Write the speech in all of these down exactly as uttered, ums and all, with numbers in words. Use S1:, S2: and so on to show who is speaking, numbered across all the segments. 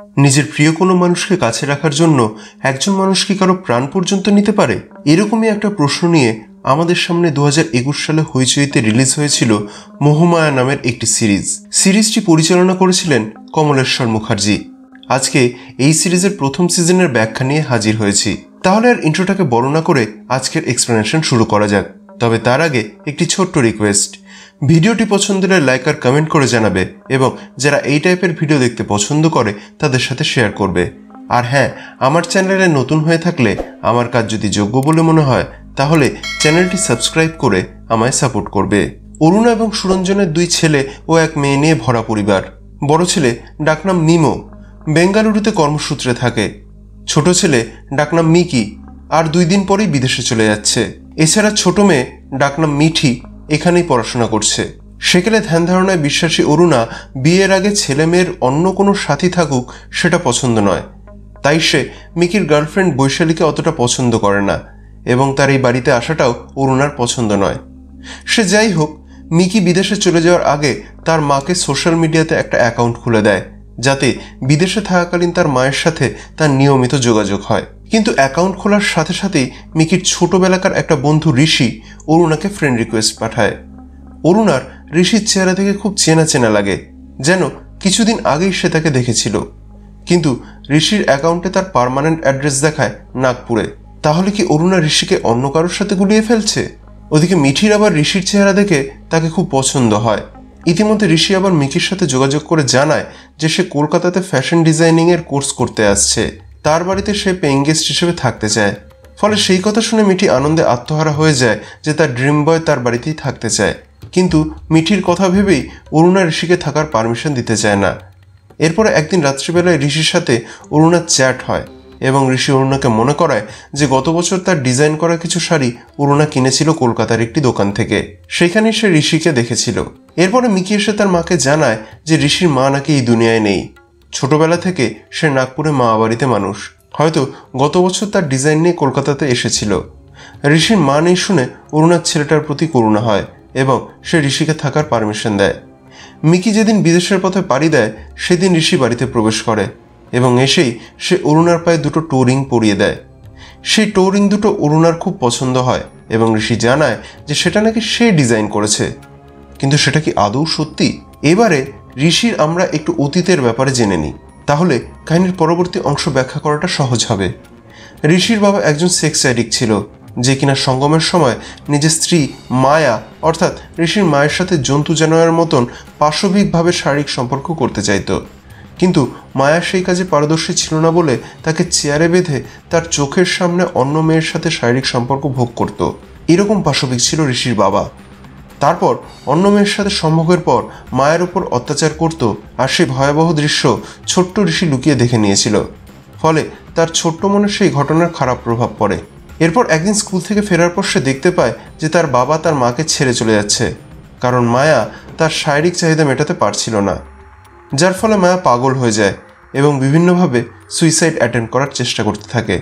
S1: নিজের প্রিয় কোনো মানুষকে কাছে রাখার জন্য একজন মানুষ কি কারো প্রাণ পর্যন্ত নিতে পারে? এরকমই একটা প্রশ্ন নিয়ে আমাদের সামনে দু হাজার একুশ সালে হইচইতে রিলিজ হয়েছিল মোহমায়া নামের একটি সিরিজ। সিরিজটি পরিচালনা করেছিলেন কমলেশ্বর মুখার্জি। আজকে এই সিরিজের প্রথম সিজনের ব্যাখ্যা নিয়ে হাজির হয়েছি। তাহলে আর ইন্ট্রোটাকে বড় না করে আজকের এক্সপ্লেনেশন শুরু করা যাক। তবে তার আগে একটি ছোট্ট রিকোয়েস্ট, ভিডিওটি পছন্দ হলে লাইক আর কমেন্ট করে জানাবে এবং যারা এই টাইপের ভিডিও দেখতে পছন্দ করে তাদের সাথে শেয়ার করবে। আর হ্যাঁ, আমার চ্যানেলে নতুন হয়ে থাকলে আমার কাজ যদি যোগ্য বলে মনে হয় তাহলে চ্যানেলটি সাবস্ক্রাইব করে আমায় সাপোর্ট করবে। অরুণা এবং সুরঞ্জনের দুই ছেলে ও এক মেয়ে নিয়ে ভরা পরিবার। বড় ছেলে ডাকনাম নিমো, বেঙ্গালুরুতে কর্মসূত্রে থাকে। ছোট ছেলে ডাকনাম মিকি, আর দুই দিন পরেই বিদেশে চলে যাচ্ছে। এছাড়া ছোট মেয়ে ডাকনাম মিঠি এখানেই পড়াশোনা করছে। সেকেলে ধ্যান ধারণায় বিশ্বাসী অরুণা বিয়ের আগে ছেলে মেয়ের অন্য কোনো সাথী থাকুক সেটা পছন্দ নয়। তাই সে মিকির গার্লফ্রেন্ড বৈশালীকে অতটা পছন্দ করে না এবং তার এই বাড়িতে আসাটাও অরুণার পছন্দ নয়। সে যাই হোক, মিকি বিদেশে চলে যাওয়ার আগে তার মাকে সোশ্যাল মিডিয়াতে একটা অ্যাকাউন্ট খুলে দেয় যাতে বিদেশে থাকাকালীন তার মায়ের সাথে তার নিয়মিত যোগাযোগ হয়। কিন্তু অ্যাকাউন্ট খোলার সাথে সাথেই মিকির ছোটবেলাকার একটা বন্ধু ঋষি অরুণাকে ফ্রেন্ড রিকোয়েস্ট পাঠায়। অরুণার ঋষির চেহারা থেকে খুব চেনা চেনা লাগে, যেন কিছুদিন আগেই সে তাকে দেখেছিল। কিন্তু ঋষির অ্যাকাউন্টে তার পার্মানেন্ট অ্যাড্রেস দেখায় নাগপুরে। তাহলে কি অরুণা ঋষিকে অন্য কারোর সাথে গুলিয়ে ফেলছে? ওদিকে মিঠির আবার ঋষির চেহারা দেখে তাকে খুব পছন্দ হয়। ইতিমধ্যে ঋষি আবার মিকির সাথে যোগাযোগ করে জানায় যে সে কলকাতাতে ফ্যাশন ডিজাইনিং এর কোর্স করতে আসছে। তার বাড়িতে সে পেইং গেস্ট হিসেবে থাকতে চায়। ফলে সেই কথা শুনে মিঠি আনন্দে আত্মহারা হয়ে যায় যে তার ড্রিম বয় তার বাড়িতেই থাকতে চায়। কিন্তু মিঠির কথা ভেবেই অরুণা ঋষিকে থাকার পারমিশন দিতে চায় না। এরপরে একদিন রাত্রিবেলায় ঋষির সাথে অরুণার চ্যাট হয় এবং ঋষি অরুণাকে মনে করায় যে গত বছর তার ডিজাইন করা কিছু শাড়ি অরুণা কিনেছিল কলকাতার একটি দোকান থেকে। সেখানেই সে ঋষিকে দেখেছিল। এরপরে মিকি এসে তার মাকে জানায় যে ঋষির মা নাকি এই দুনিয়ায় নেই। ছোটবেলা থেকে সে নাগপুরে মা বাড়িতে মানুষ, হয়তো গত বছর তার ডিজাইন নিয়ে কলকাতাতে এসেছিল। ঋষির মা নেই শুনে অরুণার ছেলেটার প্রতি করুণা হয় এবং সে ঋষিকে থাকার পারমিশন দেয়। মিকি যেদিন বিদেশের পথে পাড়ি দেয় সেদিন ঋষি বাড়িতে প্রবেশ করে এবং এসেই সে অরুণার পায়ে দুটো টো রিং পরিয়ে দেয়। সেই টো রিং দুটো অরুণার খুব পছন্দ হয় এবং ঋষি জানায় যে সেটা নাকি সে ডিজাইন করেছে। কিন্তু সেটা কি আদৌ সত্যি? এবারে ঋষির আমরা একটু অতীতের ব্যাপারে জেনে নিই, তাহলে কাহিনীর পরবর্তী অংশ ব্যাখ্যা করাটা সহজ হবে। ঋষির বাবা একজন সেক্স অ্যাডিক্ট ছিল, যে কিনা সঙ্গমের সময় নিজের স্ত্রী মায়া অর্থাৎ ঋষির মায়ের সাথে জন্তু জানোয়ারের মতন পাশবিকভাবে শারীরিক সম্পর্ক করতে চাইত। কিন্তু মায়া সেই কাজে পারদর্শী ছিল না বলে তাকে চেয়ারে বেঁধে তার চোখের সামনে অন্য মেয়ের সাথে শারীরিক সম্পর্ক ভোগ করত। এরকম পাশবিক ছিল ঋষির বাবা। তারপর অন্য মেয়ের সাথে সম্ভোগের পর মায়ের উপর অত্যাচার করত, আর সেই ভয়াবহ দৃশ্য ছোট্ট ঋষি লুকিয়ে দেখে নিয়েছিল। ফলে তার ছোট্ট মনে সেই ঘটনার খারাপ প্রভাব পড়ে। এরপর একদিন স্কুল থেকে ফেরার পর সে দেখতে পায় যে তার বাবা তার মাকে ছেড়ে চলে যাচ্ছে, কারণ মায়া তার শারীরিক চাহিদা মেটাতে পারছিল না। যার ফলে মায়া পাগল হয়ে যায় এবং বিভিন্নভাবে সুইসাইড অ্যাটেম্প করার চেষ্টা করতে থাকে।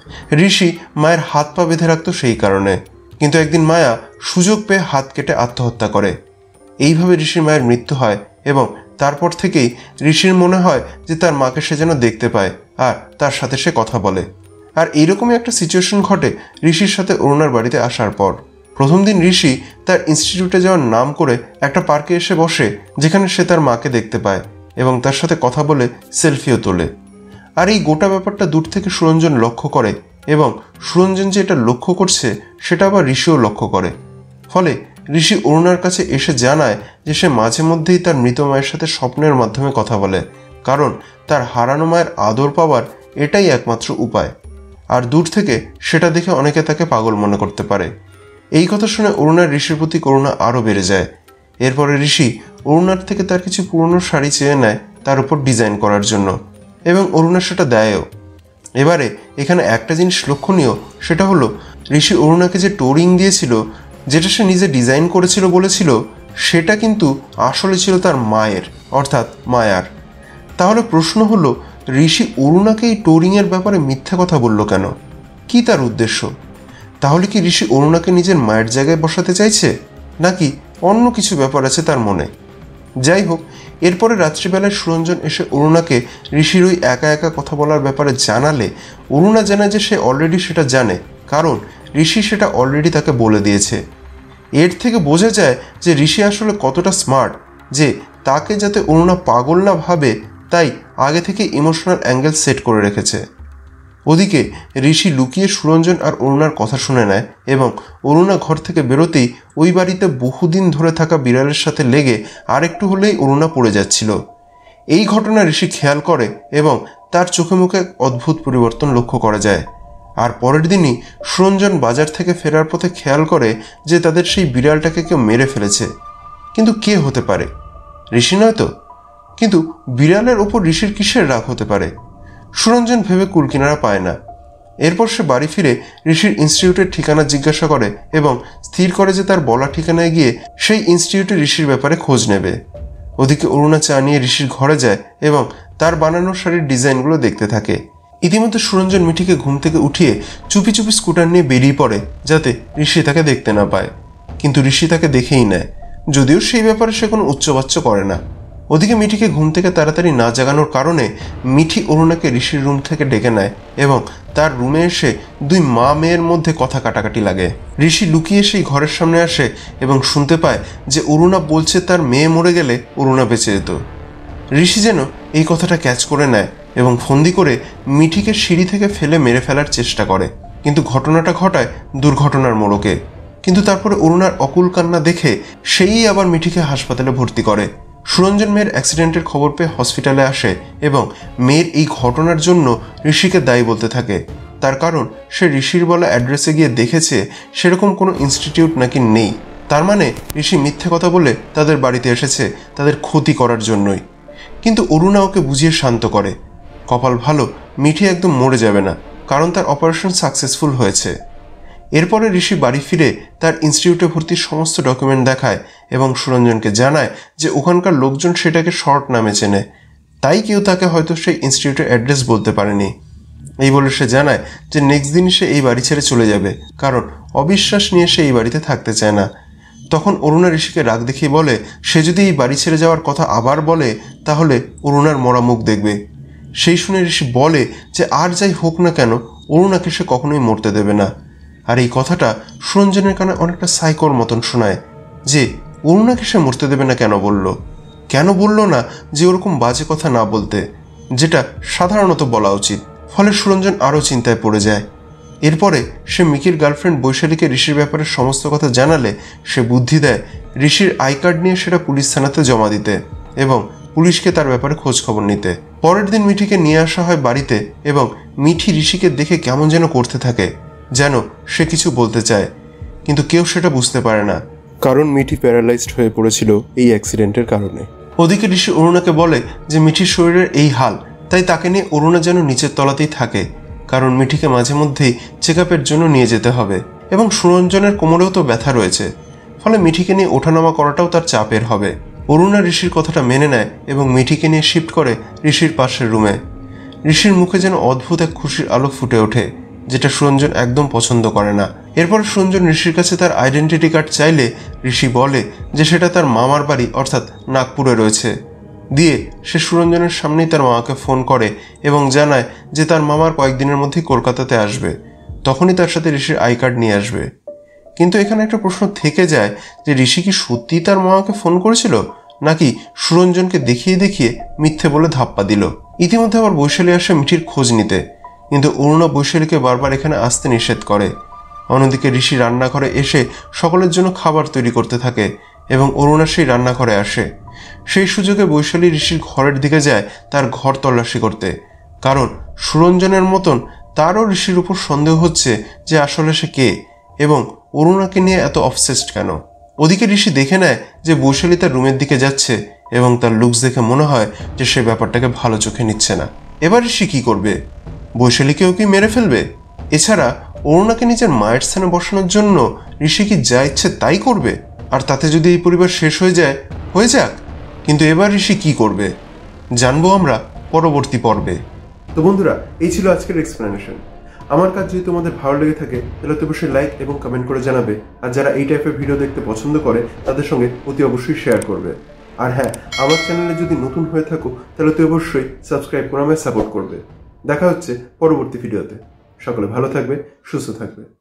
S1: ঋষি মায়ের হাত পা বেঁধে রাখত সেই কারণে, কিন্তু একদিন মায়া সুযোগ পেয়ে হাত কেটে আত্মহত্যা করে। এইভাবে ঋষির মায়ের মৃত্যু হয় এবং তারপর থেকেই ঋষির মনে হয় যে তার মাকে সে যেন দেখতে পায় আর তার সাথে সে কথা বলে। আর এইরকমই একটা সিচুয়েশন ঘটে ঋষির সাথে অরুণার বাড়িতে আসার পর। প্রথম দিন ঋষি তার ইনস্টিটিউটে যাওয়ার নাম করে একটা পার্কে এসে বসে, যেখানে সে তার মাকে দেখতে পায় এবং তার সাথে কথা বলে সেলফিও তোলে। আর এই গোটা ব্যাপারটা দূর থেকে সুরঞ্জন লক্ষ্য করে এবং সুরঞ্জন যে এটা লক্ষ্য করছে সেটা আবার ঋষিও লক্ষ্য করে। ফলে ঋষি অরুণার কাছে এসে জানায় যে সে মাঝে মধ্যেই তার মৃত মায়ের সাথে স্বপ্নের মাধ্যমে কথা বলে, কারণ তার হারানো মায়ের আদর পাওয়ার এটাই একমাত্র উপায়। আর দূর থেকে সেটা দেখে অনেকে তাকে পাগল মনে করতে পারে। এই কথা শুনে অরুণার ঋষির প্রতি করুণা আরও বেড়ে যায়। এরপরে ঋষি অরুণার থেকে তার কিছু পুরনো শাড়ি চেয়ে নেয় তার উপর ডিজাইন করার জন্য এবং অরুণা সেটা দেয়ও। এবারে এখানে একটা জিনিস লক্ষণীয়, সেটা হলো ঋষি অরুণাকে যে টো রিং দিয়েছিল, যেটা সে নিজে ডিজাইন করেছিল বলেছিল, সেটা কিন্তু আসলে ছিল তার মায়ের অর্থাৎ মায়ার। তাহলে প্রশ্ন হলো, ঋষি অরুণাকে এই টো রিংয়ের ব্যাপারে মিথ্যা কথা বলল কেন? কি তার উদ্দেশ্য? তাহলে কি ঋষি অরুণাকে নিজের মায়ের জায়গায় বসাতে চাইছে, নাকি অন্য কিছু ব্যাপার আছে তার মনে? যাই হোক, এরপরে রাত্রিবেলায় সুরঞ্জন এসে অরুণাকে ঋষির ওই একা একা কথা বলার ব্যাপারে জানালে অরুণা জানায় যে সে অলরেডি সেটা জানে, কারণ ঋষি সেটা অলরেডি তাকে বলে দিয়েছে। এর থেকে বোঝা যায় যে ঋষি আসলে কতটা স্মার্ট, যে তাকে যাতে অরুণা পাগল না ভাবে তাই আগে থেকে ইমোশনাল অ্যাঙ্গেল সেট করে রেখেছে। ওদিকে ঋষি লুকিয়ে সুরঞ্জন আর অরুণার কথা শুনে নেয় এবং অরুণা ঘর থেকে বেরোতেই ওই বাড়িতে বহুদিন ধরে থাকা বিড়ালের সাথে লেগে আর একটু হলেই অরুণা পড়ে যাচ্ছিল। এই ঘটনা ঋষি খেয়াল করে এবং তার চোখে মুখে এক অদ্ভুত পরিবর্তন লক্ষ্য করা যায়। আর পরের দিনই সুরঞ্জন বাজার থেকে ফেরার পথে খেয়াল করে যে তাদের সেই বিড়ালটাকে কেউ মেরে ফেলেছে। কিন্তু কে হতে পারে? ঋষি নয় তো? কিন্তু বিড়ালের ওপর ঋষির কিসের রাগ হতে পারে? সুরঞ্জন ভেবে কুলকিনারা পায় না। এরপর সে বাড়ি ফিরে ঋষির ইনস্টিটিউটের ঠিকানা জিজ্ঞাসা করে এবং স্থির করে যে তার বলা ঠিকানায় গিয়ে সেই ইনস্টিটিউটে ঋষির ব্যাপারে খোঁজ নেবে। ওদিকে অরুণা চা নিয়ে ঋষির ঘরে যায় এবং তার বানানো শাড়ির ডিজাইনগুলো দেখতে থাকে। ইতিমধ্যে সুরঞ্জন মিঠিকে ঘুম থেকে উঠিয়ে চুপি চুপি স্কুটার নিয়ে বেরিয়ে পড়ে যাতে ঋষি তাকে দেখতে না পায়। কিন্তু ঋষি তাকে দেখেই নেয়, যদিও সেই ব্যাপারে সে কোনো উচ্চবাচ্য করে না। ওদিকে মিঠিকে ঘুম থেকে তাড়াতাড়ি না জাগানোর কারণে মিঠি অরুণাকে ঋষির রুম থেকে ডেকে নেয় এবং তার রুমে এসে দুই মা মেয়ের মধ্যে কথা কাটাকাটি লাগে। ঋষি লুকিয়ে সেই ঘরের সামনে আসে এবং শুনতে পায় যে অরুণা বলছে তার মেয়ে মরে গেলে অরুণা বেঁচে যেত। ঋষি যেন এই কথাটা ক্যাচ করে নেয় এবং ফন্দি করে মিঠিকে সিঁড়ি থেকে ফেলে মেরে ফেলার চেষ্টা করে, কিন্তু ঘটনাটা ঘটায় দুর্ঘটনার মোড়কে। কিন্তু তারপরে অরুণার অকুল কান্না দেখে সেই আবার মিঠিকে হাসপাতালে ভর্তি করে। সুরঞ্জন মেয়ের অ্যাক্সিডেন্টের খবর পেয়ে হসপিটালে আসে এবং মেয়ের এই ঘটনার জন্য ঋষিকে দায়ী বলতে থাকে। তার কারণ সে ঋষির বলা অ্যাড্রেসে গিয়ে দেখেছে সেরকম কোনো ইনস্টিটিউট নাকি নেই। তার মানে ঋষি মিথ্যে কথা বলে তাদের বাড়িতে এসেছে তাদের ক্ষতি করার জন্যই। কিন্তু অরুণা ওকে বুঝিয়ে শান্ত করে। কপাল ভালো, মিঠি একদম মরে যাবে না, কারণ তার অপারেশন সাকসেসফুল হয়েছে। এরপরে ঋষি বাড়ি ফিরে তার ইনস্টিটিউটে ভর্তির সমস্ত ডকুমেন্ট দেখায় এবং সুরঞ্জনকে জানায় যে ওখানকার লোকজন সেটাকে শর্ট নামে চেনে, তাই কেউ তাকে হয়তো সেই ইনস্টিটিউটের অ্যাড্রেস বলতে পারেনি। এই বলে সে জানায় যে নেক্সট দিন সে এই বাড়ি ছেড়ে চলে যাবে, কারণ অবিশ্বাস নিয়ে সে এই বাড়িতে থাকতে চায় না। তখন অরুণা ঋষিকে রাগ দেখিয়ে বলে সে যদি এই বাড়ি ছেড়ে যাওয়ার কথা আবার বলে তাহলে অরুণার মরা মুখ দেখবে। সেই শুনে ঋষি বলে যে আর যাই হোক না কেন অরুণাকে সে কখনোই মরতে দেবে না। আর এই কথাটা সুরঞ্জনের কানে অনেকটা সাইকোর মতন শোনায় যে অরুণাকে সে মরতে দেবে না কেন বলল, কেন বলল না যে ওরকম বাজে কথা না বলতে, যেটা সাধারণত বলা উচিত। ফলে সুরঞ্জন আরও চিন্তায় পড়ে যায়। এরপরে সে মিকির গার্লফ্রেন্ড বৈশালীকে ঋষির ব্যাপারে সমস্ত কথা জানালে সে বুদ্ধি দেয় ঋষির আই কার্ড নিয়ে সেটা পুলিশ থানাতে জমা দিতে এবং পুলিশকে তার ব্যাপারে খোঁজ খবর নিতে। পরের দিন মিঠিকে নিয়ে আসা হয় বাড়িতে এবং মিঠি ঋষিকে দেখে কেমন যেন করতে থাকে, যেন সে কিছু বলতে চায়, কিন্তু কেউ সেটা বুঝতে পারে না, কারণ মিঠি প্যারালাইজড হয়ে পড়েছিল এই অ্যাক্সিডেন্টের কারণে। ওদিকে ঋষি অরুণাকে বলে যে মিঠির শরীরের এই হাল, তাই তাকে নিয়ে অরুণা যেন নিচের তলাতেই থাকে, কারণ মিঠিকে মাঝে মধ্যেই চেক আপের জন্য নিয়ে যেতে হবে এবং সুরঞ্জনের কোমরেও তো ব্যথা রয়েছে, ফলে মিঠিকে নিয়ে ওঠানামা করাটাও তার চাপের হবে। অরুণা ঋষির কথাটা মেনে নেয় এবং মিঠিকে নিয়ে শিফট করে ঋষির পাশের রুমে। ঋষির মুখে যেন অদ্ভুত এক খুশির আলো ফুটে ওঠে, যেটা সুরঞ্জন একদম পছন্দ করে না। এরপর সুরঞ্জন ঋষির কাছে তার আইডেন্টিটি কার্ড চাইলে ঋষি বলে যে সেটা তার মামার বাড়ি অর্থাৎ নাগপুরে রয়েছে। দিয়ে সে সুরঞ্জনের সামনেই তার মামাকে ফোন করে এবং জানায় যে তার মামার কয়েকদিনের মধ্যেই কলকাতাতে আসবে, তখনই তার সাথে ঋষির আই কার্ড নিয়ে আসবে। কিন্তু এখানে একটা প্রশ্ন থেকে যায় যে ঋষি কি সত্যিই তার মামাকে ফোন করেছিল নাকি সুরঞ্জনকে দেখিয়ে দেখিয়ে মিথ্যে বলে ধাপ্পা দিল। ইতিমধ্যে আবার বৈশালী আসে মিঠির খোঁজ নিতে, কিন্তু অরুণা বৈশালীকে বারবার এখানে আসতে নিষেধ করে। অন্যদিকে ঋষি রান্নাঘরে এসে সকলের জন্য খাবার তৈরি করতে থাকে এবং অরুণা সেই রান্নাঘরে আসে। সেই সুযোগে বৈশালী ঋষির ঘরের দিকে যায় তার ঘর তল্লাশি করতে, কারণ সুরঞ্জনের মতন তারও ঋষির উপর সন্দেহ হচ্ছে যে আসলে সে কে এবং অরুণাকে নিয়ে এত অবসেসড কেন। ওদিকে ঋষি দেখে নেয় যে বৈশালী তার রুমের দিকে যাচ্ছে এবং তার লুকস দেখে মনে হয় যে সে ব্যাপারটাকে ভালো চোখে নিচ্ছে না। এবার ঋষি কি করবে? বৈশালীকেও কি মেরে ফেলবে? এছাড়া অরুণাকে নিজের মায়ের স্থানে বসানোর জন্য ঋষি কি যা ইচ্ছে তাই করবে? আর তাতে যদি এই পরিবার শেষ হয়ে যায়, হয়ে যাক, কিন্তু এবার ঋষি কি করবে জানবো আমরা পরবর্তী পর্বে। তো বন্ধুরা, এই ছিল আজকের এক্সপ্লেনেশন। আমার কাজ যদি তোমাদের ভালো লেগে থাকে তাহলে তো অবশ্যই লাইক এবং কমেন্ট করে জানাবে, আর যারা এই টাইপের ভিডিও দেখতে পছন্দ করে তাদের সঙ্গে অতি অবশ্যই শেয়ার করবে। আর হ্যাঁ, আমার চ্যানেলে যদি নতুন হয়ে থাকো তাহলে তুই অবশ্যই সাবস্ক্রাইব করে আমায় সাপোর্ট করবে। দেখা হচ্ছে পরবর্তী ভিডিওতে। সকলে ভালো থাকবে, সুস্থ থাকবে।